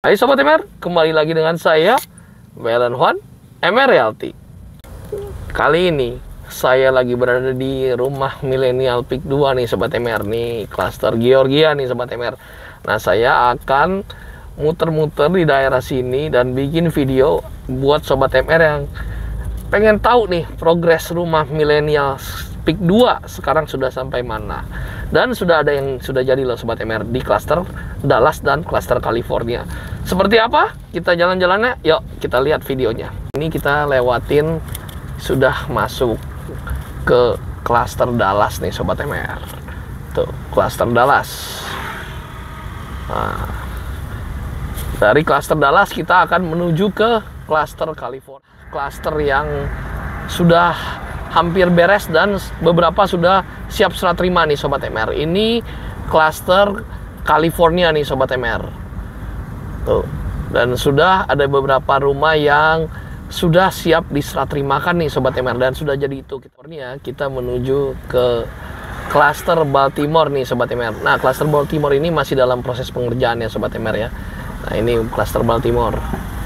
Hai Sobat MR, kembali lagi dengan saya, Welan Juan, MR Realty. Kali ini, saya lagi berada di rumah milenial PIK 2 nih Sobat MR. Nih, klaster Georgia nih Sobat MR. Nah, saya akan muter-muter di daerah sini dan bikin video buat Sobat MR yang pengen tahu nih progres rumah milenial PIK 2 sekarang sudah sampai mana. Dan sudah ada yang sudah jadi loh Sobat MR di klaster Dallas dan klaster California. Seperti apa? Kita jalan-jalannya, yuk kita lihat videonya. Ini kita lewatin, sudah masuk ke klaster Dallas nih Sobat MR. Tuh, klaster Dallas. Nah, dari klaster Dallas kita akan menuju ke klaster California. Klaster yang sudah hampir beres dan beberapa sudah siap serah terima nih Sobat MR. Ini klaster California nih Sobat MR. Tuh. Dan sudah ada beberapa rumah yang sudah siap diserah terimakan nih Sobat MR, dan sudah jadi itu. Kita menuju ke klaster Baltimore nih Sobat MR. Nah, klaster Baltimore ini masih dalam proses pengerjaan ya Sobat MR ya. Nah, ini klaster Baltimore.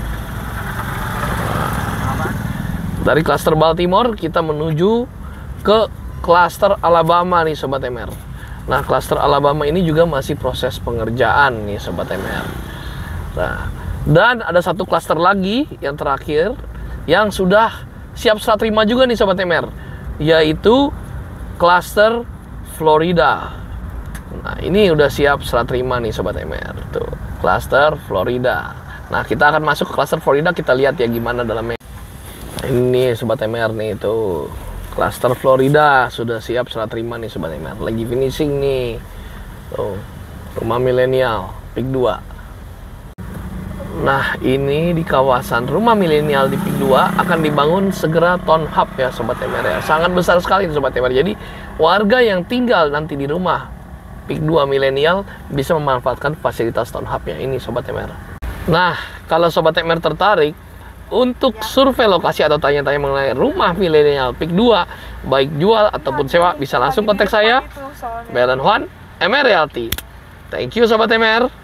Dari klaster Baltimore kita menuju ke klaster Alabama nih Sobat MR. Nah, klaster Alabama ini juga masih proses pengerjaan nih Sobat MR. Nah, dan ada satu klaster lagi yang terakhir yang sudah siap serah terima juga nih Sobat MR, yaitu klaster Florida. Nah, ini udah siap serah terima nih Sobat MR. Tuh, klaster Florida. Nah, kita akan masuk ke klaster Florida, kita lihat ya gimana dalamnya. Ini Sobat MR nih, tuh klaster Florida sudah siap serah terima nih Sobat MR, lagi finishing nih. Tuh, rumah milenial PIK 2. Nah, ini di kawasan rumah milenial di PIK 2 akan dibangun segera townhouse ya Sobat MR ya. Sangat besar sekali Sobat MR. Jadi warga yang tinggal nanti di rumah PIK 2 milenial bisa memanfaatkan fasilitas townhouse-nya ini Sobat MR. Nah, kalau Sobat MR tertarik untuk survei lokasi atau tanya-tanya mengenai rumah milenial PIK 2, baik jual ataupun sewa, bisa langsung kontak saya, Welan Juan, MR Realty. Thank you Sobat MR.